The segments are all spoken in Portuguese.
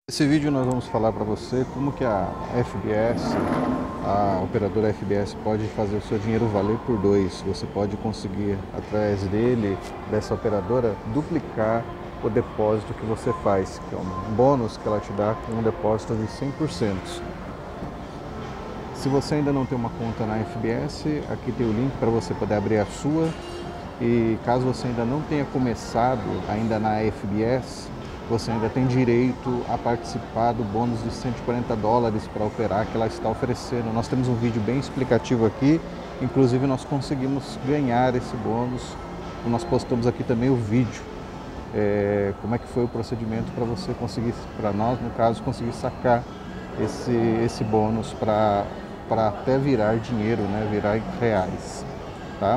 Nesse vídeo nós vamos falar para você como que a FBS, a operadora FBS, pode fazer o seu dinheiro valer por dois. Você pode conseguir, através dessa operadora, duplicar o depósito que você faz, que é um bônus que ela te dá com um depósito de 100%. Se você ainda não tem uma conta na FBS, aqui tem o link para você poder abrir a sua. E caso você ainda não tenha começado ainda na FBS, você ainda tem direito a participar do bônus de $140 para operar que ela está oferecendo. Nós temos um vídeo bem explicativo aqui, inclusive nós conseguimos ganhar esse bônus. Nós postamos aqui também o vídeo, como é que foi o procedimento para você conseguir, para nós no caso, conseguir sacar esse bônus para até virar dinheiro, né? Virar em reais, tá?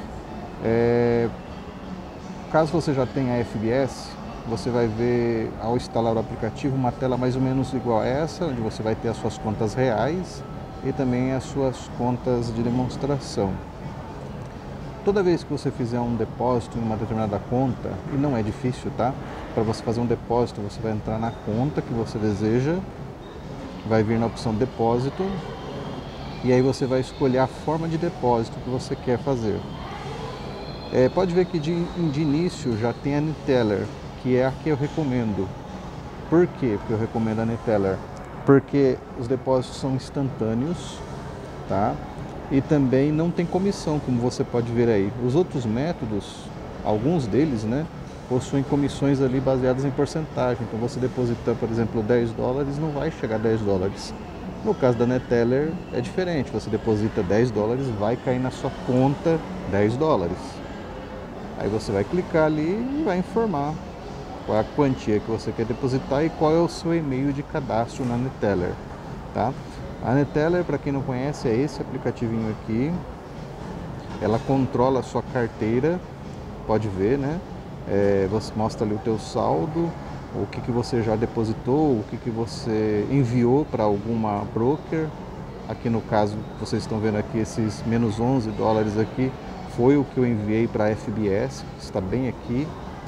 Caso você já tenha a FBS, você vai ver ao instalar o aplicativo uma tela mais ou menos igual a essa, onde você vai ter as suas contas reais e também as suas contas de demonstração. Toda vez que você fizer um depósito em uma determinada conta, e não é difícil, tá? Para você fazer um depósito, você vai entrar na conta que você deseja, vai vir na opção depósito, e aí você vai escolher a forma de depósito que você quer fazer. Pode ver que de início já tem a Neteller, que é a que eu recomendo. Por quê que eu recomendo a Neteller? Porque os depósitos são instantâneos, tá? E também não tem comissão, como você pode ver aí. Os outros métodos, alguns deles, né, possuem comissões ali baseadas em porcentagem. Então você deposita, por exemplo, $10, não vai chegar a $10. No caso da Neteller é diferente, você deposita $10, vai cair na sua conta $10. Aí você vai clicar ali e vai informar qual é a quantia que você quer depositar e qual é o seu e-mail de cadastro na Neteller, tá? A Neteller, para quem não conhece, é esse aplicativinho aqui. Ela controla a sua carteira, pode ver, né? Você mostra ali o teu saldo, o que você já depositou, o que você enviou para alguma broker. Aqui no caso, vocês estão vendo aqui esses menos $11 aqui, foi o que eu enviei para a FBS, está bem aqui.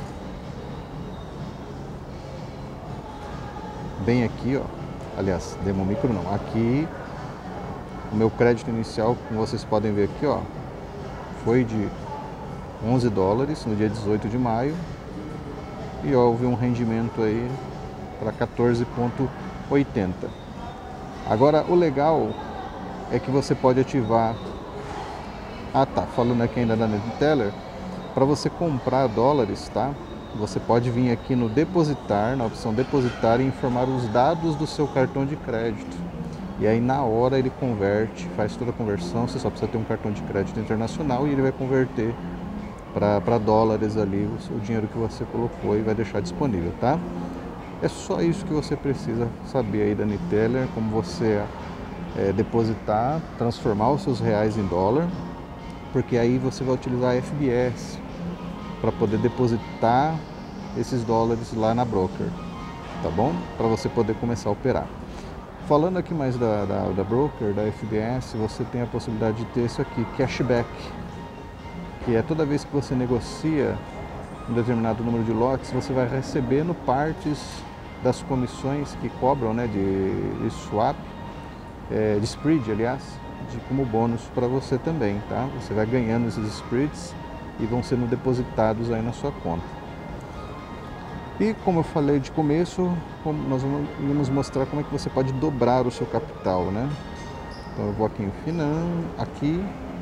Bem aqui, ó. Aliás, Demomicro não. Aqui, o meu crédito inicial, como vocês podem ver aqui, ó, foi de $11 no dia 18 de maio. E ó, houve um rendimento aí para 14,80. Agora, o legal é que você pode ativar... Ah, tá. Falando aqui ainda da Neteller, para você comprar dólares, tá? Você pode vir aqui no depositar, na opção depositar, e informar os dados do seu cartão de crédito. E aí na hora ele converte, faz toda a conversão. Você só precisa ter um cartão de crédito internacional e ele vai converter para dólares ali o dinheiro que você colocou e vai deixar disponível, tá? É só isso que você precisa saber aí da Neteller, como você depositar, transformar os seus reais em dólar, porque aí você vai utilizar a FBS para poder depositar esses dólares lá na broker, tá bom? Para você poder começar a operar. Falando aqui mais da broker, da FBS, você tem a possibilidade de ter isso aqui, cashback, que é toda vez que você negocia um determinado número de lotes, você vai recebendo partes das comissões que cobram, né, de swap, de spread, aliás, como bônus para você também, tá? Você vai ganhando esses spreads e vão sendo depositados aí na sua conta. E como eu falei de começo, nós vamos mostrar como é que você pode dobrar o seu capital, né? Então eu vou aqui em aqui,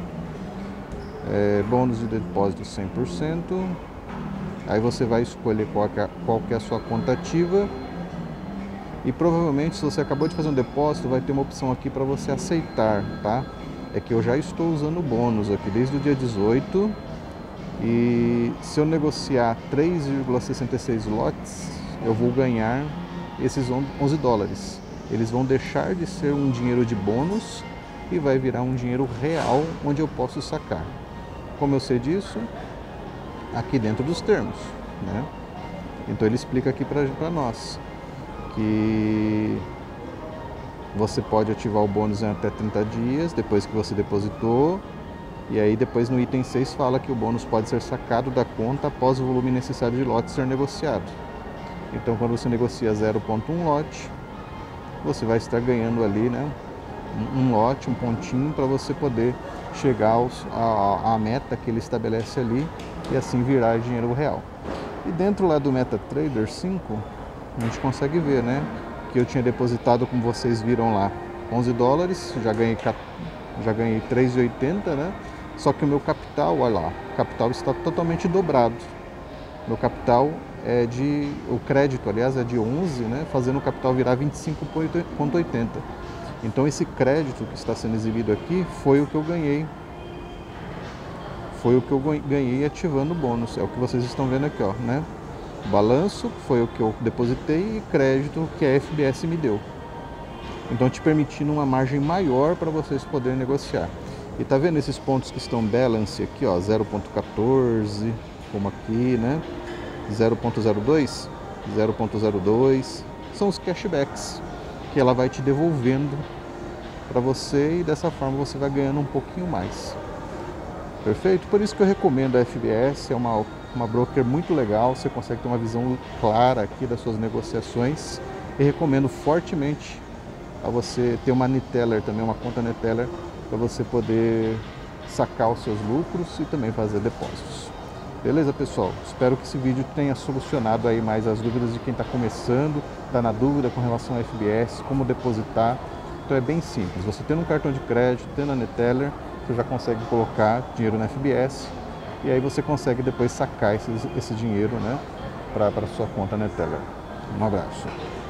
bônus de depósito 100%, aí você vai escolher qual que é a sua conta ativa. E provavelmente, se você acabou de fazer um depósito, vai ter uma opção aqui para você aceitar, tá? É que eu já estou usando o bônus aqui desde o dia 18. E se eu negociar 3,66 lotes, eu vou ganhar esses $11. Eles vão deixar de ser um dinheiro de bônus e vai virar um dinheiro real, onde eu posso sacar. Como eu sei disso? Aqui dentro dos termos, né? Então ele explica aqui para nós que você pode ativar o bônus em até 30 dias depois que você depositou. E aí depois no item 6 fala que o bônus pode ser sacado da conta após o volume necessário de lotes ser negociado. Então, quando você negocia 0,1 lote, você vai estar ganhando ali, né, um lote, um pontinho para você poder chegar à meta que ele estabelece ali e assim virar dinheiro real. E dentro lá do MetaTrader 5, a gente consegue ver, né, que eu tinha depositado, como vocês viram lá, 11 dólares, já ganhei 3,80, né? Só que o meu capital, olha lá, o capital está totalmente dobrado. Meu capital o crédito, aliás, é de 11, né? Fazendo o capital virar 25,80. Então esse crédito que está sendo exibido aqui foi o que eu ganhei. Foi o que eu ganhei ativando o bônus. É o que vocês estão vendo aqui, ó, né? Balanço foi o que eu depositei e crédito que a FBS me deu. Então te permitindo uma margem maior para vocês poderem negociar. E tá vendo esses pontos que estão balance aqui, ó, 0,14, como aqui, né? 0,02, 0,02, são os cashbacks que ela vai te devolvendo para você e dessa forma você vai ganhando um pouquinho mais. Perfeito? Por isso que eu recomendo a FBS, é uma broker muito legal, você consegue ter uma visão clara aqui das suas negociações e recomendo fortemente a você ter uma Neteller também, uma conta Neteller, para você poder sacar os seus lucros e também fazer depósitos. Beleza, pessoal? Espero que esse vídeo tenha solucionado aí mais as dúvidas de quem está começando, está na dúvida com relação ao FBS, como depositar. Então é bem simples, você tendo um cartão de crédito, tendo a Neteller, você já consegue colocar dinheiro na FBS e aí você consegue depois sacar esse dinheiro, né, para sua conta Neteller. Um abraço.